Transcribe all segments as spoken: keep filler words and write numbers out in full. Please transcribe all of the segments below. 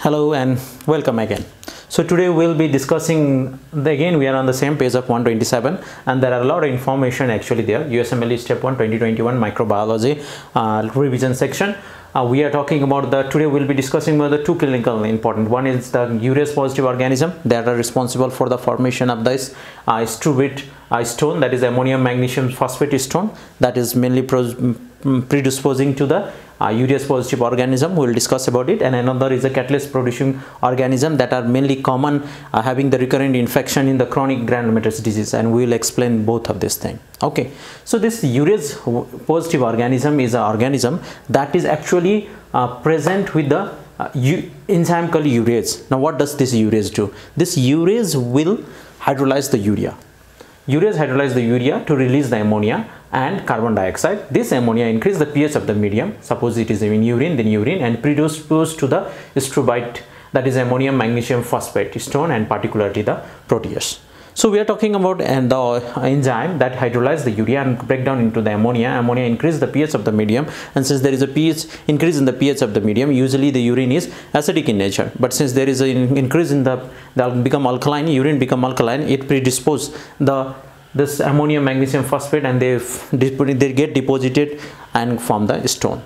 Hello and welcome again. So today we'll be discussing the, again we are on the same page of one twenty-seven, and there are a lot of information actually there. U S M L E step one twenty twenty-one microbiology uh, revision section. Uh, we are talking about the today we'll be discussing about the two clinical important. One is the urease positive organism that are responsible for the formation of this uh, struvite uh, stone, that is ammonium magnesium phosphate stone, that is mainly predisposing to the Uh, urease positive organism. We will discuss about it. And another is a catalase producing organism that are mainly common uh, having the recurrent infection in the chronic granulomatous disease, and we will explain both of this thing. Okay, so this urease positive organism is an organism that is actually uh, present with the uh, enzyme called urease. Now what does this urease do? This urease will hydrolyze the urea. Urease hydrolyze the urea to release the ammonia and carbon dioxide. This ammonia increase the pH of the medium. Suppose it is in urine, then urine, and predispose to the struvite, that is ammonium magnesium phosphate stone, and particularly the protease. So we are talking about and the enzyme that hydrolyze the urea and break down into the ammonia. Ammonia increase the pH of the medium, and since there is a pH increase in the pH of the medium, usually the urine is acidic in nature. But since there is an increase in the they'll become alkaline, urine become alkaline, it predispose the this ammonium magnesium phosphate, and they they get deposited and form the stone.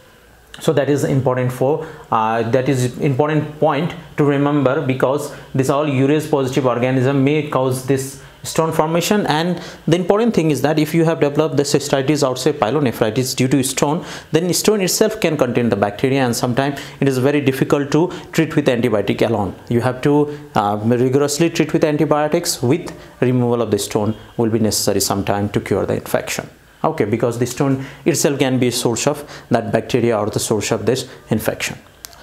So that is important for uh, that is important point to remember, because this all urease positive organism may cause this stone formation. And the important thing is that if you have developed the cystitis or say pyelonephritis due to stone, then stone itself can contain the bacteria, and sometimes it is very difficult to treat with antibiotic alone. You have to uh, rigorously treat with antibiotics. With removal of the stone will be necessary sometime to cure the infection. Okay, because the stone itself can be a source of that bacteria or the source of this infection.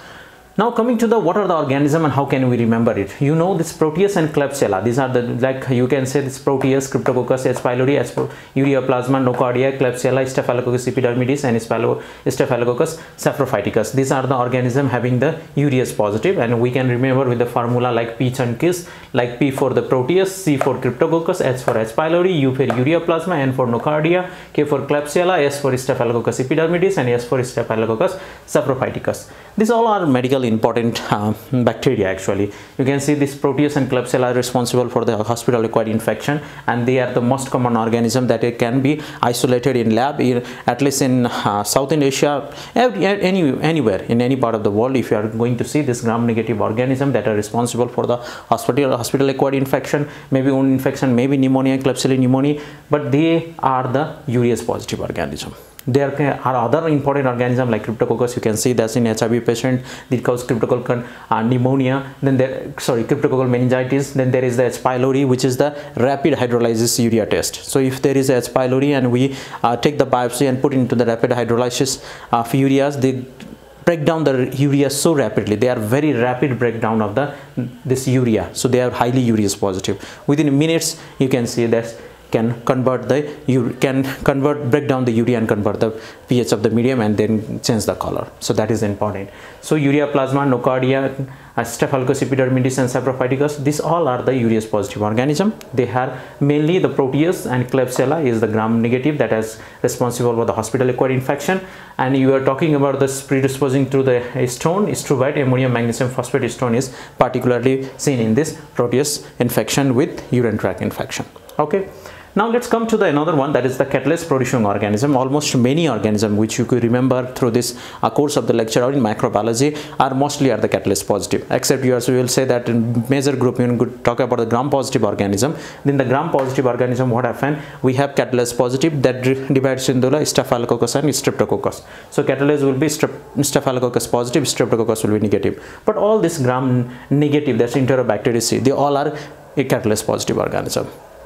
Now coming to the what are the organism and how can we remember it? You know this Proteus and Klebsiella. These are the, like you can say this Proteus, Cryptococcus, H. pylori, Ureaplasma, Nocardia, Klebsiella, Staphylococcus epidermidis, and Staphylococcus saprophyticus. These are the organism having the urease positive, and we can remember with the formula like P and Kiss, like P for the Proteus, C for Cryptococcus, H for H. pylori, U for Ureaplasma, N for Nocardia, K for Klebsiella, S for Staphylococcus epidermidis, and S for Staphylococcus saprophyticus. These all are medical important uh, bacteria. Actually, you can see this Proteus and Klebsiella are responsible for the hospital acquired infection, and they are the most common organism that it can be isolated in lab, in, at least in uh, Southern Asia, every, any anywhere in any part of the world. If you are going to see this gram negative organism that are responsible for the hospital hospital acquired infection, maybe wound infection, maybe pneumonia, Klebsiella pneumoniae, but they are the urease positive organism. There are other important organisms like Cryptococcus. You can see that's in H I V patient, it causes cryptococcal uh, pneumonia. Then there, sorry, cryptococcal meningitis. Then there is the H. pylori, which is the rapid hydrolysis urea test. So if there is H. pylori and we uh, take the biopsy and put into the rapid hydrolysis of ureas, they break down the urea so rapidly. They are very rapid breakdown of the this urea. So they are highly urease positive. Within minutes, you can see that can convert the you can convert break down the urea and convert the pH of the medium and then change the color. So that is important. So Ureaplasma, Nocardia, uh, Staphylococcus epidermidis, and Saprophyticus, these all are the urease positive organism. They are mainly the Proteus and Klebsiella is the gram negative that is responsible for the hospital acquired infection. And you are talking about this predisposing to the stone, struvite, ammonium magnesium phosphate stone is particularly seen in this Proteus infection with urine tract infection. Okay. Now let's come to the another one, that is the catalase producing organism. Almost many organisms which you could remember through this uh, course of the lecture or in microbiology are mostly are the catalase positive, except you also will say that in major group you could talk about the gram positive organism. Then the gram positive organism, what happened, we have catalase positive that divides into the Staphylococcus and Streptococcus. So catalase will be Staphylococcus positive, Streptococcus will be negative. But all this gram negative, that's Enterobacteriaceae, they all are a catalase positive organism.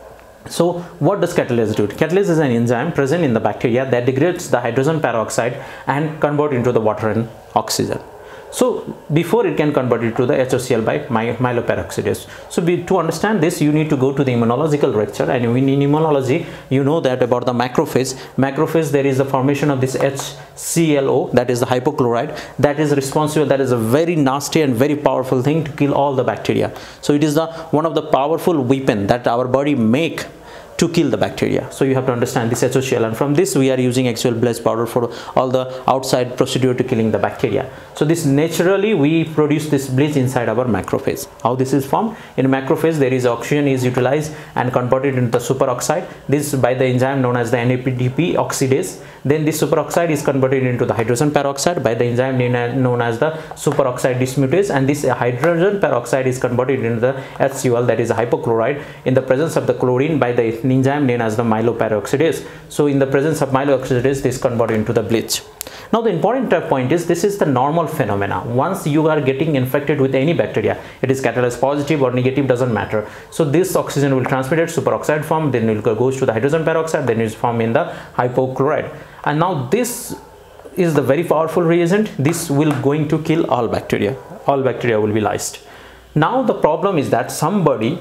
So what does catalase do? Catalase is an enzyme present in the bacteria that degrades the hydrogen peroxide and convert into the water and oxygen. So before it can convert it to the H O C l by my myeloperoxidase. So be, to understand this, you need to go to the immunological lecture, and in immunology you know that about the macrophage. Macrophage, there is the formation of this H C l O, that is the hypochlorite, that is responsible, that is a very nasty and very powerful thing to kill all the bacteria. So it is the one of the powerful weapon that our body make to kill the bacteria. So you have to understand this H O C l, and from this we are using actual bleach powder for all the outside procedure to killing the bacteria. So this naturally we produce this bleach inside our macrophage. How this is formed? In macrophage there is oxygen is utilized and converted into the superoxide, this by the enzyme known as the N A D P oxidase. Then this superoxide is converted into the hydrogen peroxide by the enzyme known as the superoxide dismutase, and this hydrogen peroxide is converted into the H C l, that is hypochlorite, in the presence of the chlorine by the enzyme known as the myeloperoxidase. So in the presence of myeloperoxidase, this converted into the bleach. Now the important point is this is the normal phenomena. Once you are getting infected with any bacteria, it is catalase positive or negative, doesn't matter. So this oxygen will transmit it superoxide form, then it goes to the hydrogen peroxide, then it is formed in the hypochlorite. And now this is the very powerful reagent. This will going to kill all bacteria. All bacteria will be lysed. Now the problem is that somebody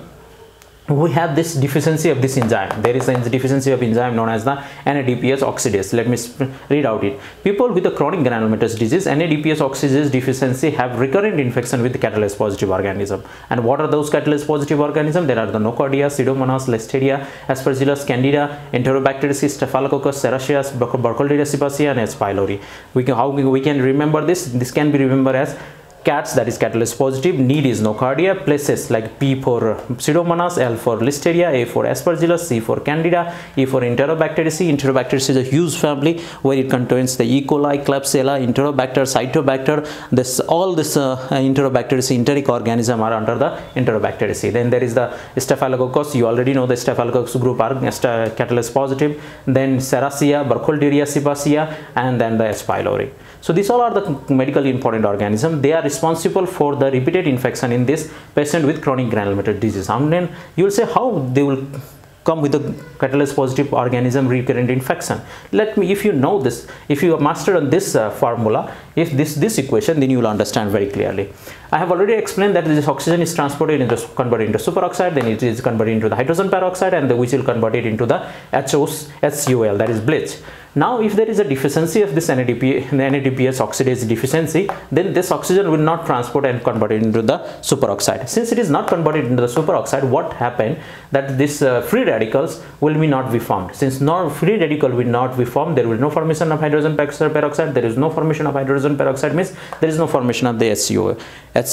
we have this deficiency of this enzyme. There is a deficiency of enzyme known as the N A D P S oxidase. Let me read out it. People with a chronic granulomatous disease, N A D P S oxidase deficiency, have recurrent infection with the catalase positive organism. And what are those catalase positive organisms? There are the Nocardia, Pseudomonas, Listeria, Aspergillus, Candida, Enterobacteriaceae, Staphylococcus, Serratius, Burkholderia cepacia, and H. pylori. We can, how we can remember this? This can be remembered as cats, that is catalase positive. Need is Nocardia. Places like P for Pseudomonas, L for Listeria, A for Aspergillus, C for Candida, E for Enterobacteriaceae. Enterobacteriaceae is a huge family where it contains the E. coli, Klebsiella, Enterobacter, Cytobacter. This all this uh, Enterobacteriaceae enteric organism are under the Enterobacteriaceae. Then there is the Staphylococcus. You already know the Staphylococcus group are catalase positive. Then Serratia, Burkholderia cepacia, and then the H. pylori. So these all are the medically important organisms. They are responsible for the repeated infection in this patient with chronic granulomatous disease. And then you will say how they will come with the catalase positive organism recurrent infection. Let me, if you know this, if you master on this uh, formula, if this this equation, then you will understand very clearly. I have already explained that this oxygen is transported into converted into superoxide, then it is converted into the hydrogen peroxide, and the, which will convert it into the H O C l, that is bleach. Now if there is a deficiency of this N A D P S oxidase deficiency, then this oxygen will not transport and convert it into the superoxide. Since it is not converted into the superoxide, what happened that this uh, free radicals will be not be formed. Since no free radical will not be formed, there will no formation of hydrogen peroxide. There is no formation of hydrogen peroxide, means there is no formation of the H C o, H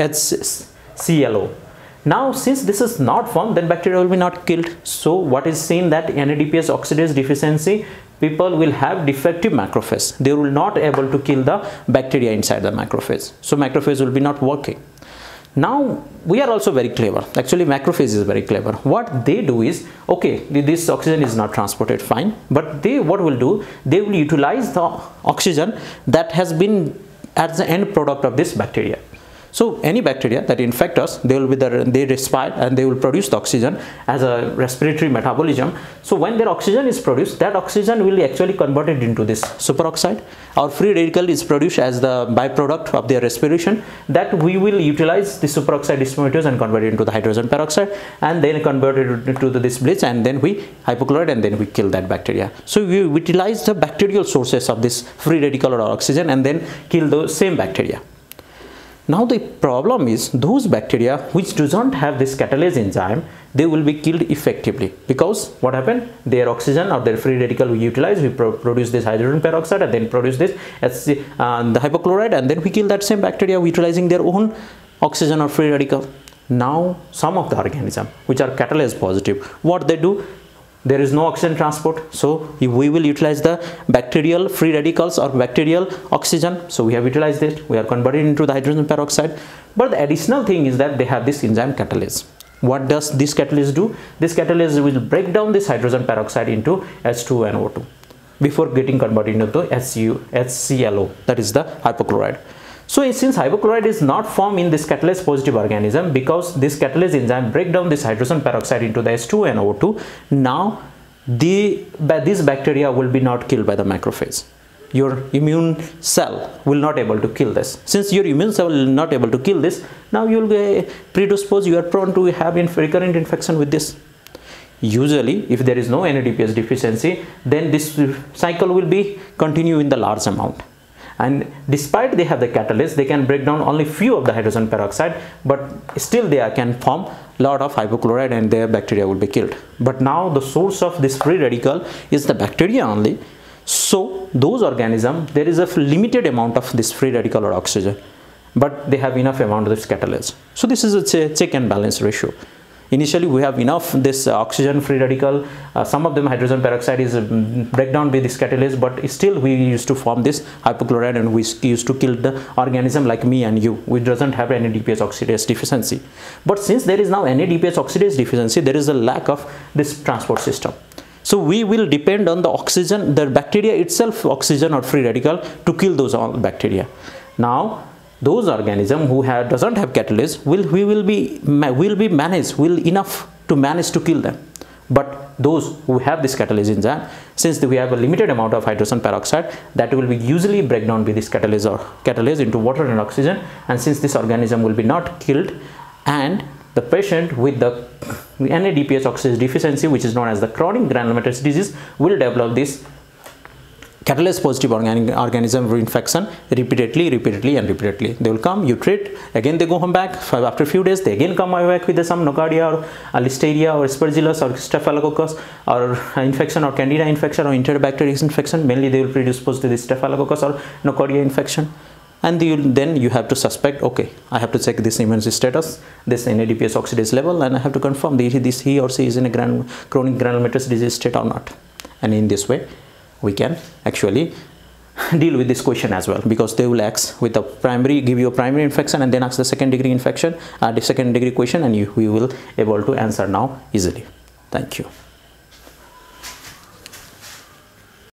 C l O. Now since this is not formed, then bacteria will be not killed. So what is seen that N A D P S oxidase deficiency, people will have defective macrophage. They will not able to kill the bacteria inside the macrophage. So macrophage will be not working. Now we are also very clever. Actually macrophage is very clever. What they do is, okay, this oxygen is not transported, fine, but they what will do, they will utilize the oxygen that has been as the end product of this bacteria. So any bacteria that infect us, they will be the, they respire and they will produce the oxygen as a respiratory metabolism. So when their oxygen is produced, that oxygen will be actually converted into this superoxide. Our free radical is produced as the byproduct of their respiration, that we will utilize the superoxide dismutase and convert it into the hydrogen peroxide, and then convert it into this bleach, and then we hypochlorite, and then we kill that bacteria. So we utilize the bacterial sources of this free radical or oxygen and then kill the same bacteria. Now the problem is those bacteria which do not have this catalase enzyme, they will be killed effectively, because what happened, their oxygen or their free radical we utilize, we pro produce this hydrogen peroxide and then produce this as uh, the hypochlorite, and then we kill that same bacteria utilizing their own oxygen or free radical. Now some of the organisms which are catalase positive, what they do, there is no oxygen transport, so we will utilize the bacterial free radicals or bacterial oxygen. So we have utilized it, we are converted into the hydrogen peroxide. But the additional thing is that they have this enzyme catalase. What does this catalase do? This catalase will break down this hydrogen peroxide into H two and O two before getting converted into H C l O, that is the hypochlorite. So since hypochlorite is not formed in this catalase positive organism, because this catalase enzyme break down this hydrogen peroxide into the H two and O two, now the this bacteria will be not killed by the macrophage. Your immune cell will not able to kill this. Since your immune cell will not able to kill this, now you will be predisposed, you are prone to have inf recurrent infection with this. Usually if there is no N A D P S deficiency, then this cycle will be continue in the large amount. and despite they have the catalyst, they can break down only few of the hydrogen peroxide, but still they can form lot of hypochlorite and their bacteria will be killed. But now the source of this free radical is the bacteria only. So those organisms, there is a limited amount of this free radical or oxygen, but they have enough amount of this catalyst. So this is a check and balance ratio. Initially we have enough this uh, oxygen free radical, uh, some of them hydrogen peroxide is uh, breakdown by this catalyst, but still we used to form this hypochlorite and we used to kill the organism like me and you, which doesn't have N A D P S oxidase deficiency. But since there is now N A D P S oxidase deficiency, there is a lack of this transport system. So we will depend on the oxygen, the bacteria itself, oxygen or free radical, to kill those bacteria. Now those organisms who have doesn't have catalyst will we will be will be managed will enough to manage to kill them. But those who have this catalyst enzyme, since we have a limited amount of hydrogen peroxide, that will be usually break down with this catalyst or catalyst into water and oxygen, and since this organism will be not killed, and the patient with the N A D P S oxidase deficiency, which is known as the chronic granulomatous disease, will develop this catalyst positive organic organism infection repeatedly, repeatedly and repeatedly. They will come, you treat, again they go home back, after a few days they again come back with some nocardia or listeria or aspergillus or staphylococcus or infection or candida infection or enterobacterial infection. Mainly they will predispose to this staphylococcus or nocardia infection. And you, then you have to suspect, okay, I have to check this immune status, this N A D P S oxidase level, and I have to confirm that this he or she is in a gran chronic granulomatous disease state or not. And in this way we can actually deal with this question as well, because they will ask with the primary, give you a primary infection and then ask the second degree infection, uh, the second degree question, and you we will able to answer now easily. Thank you.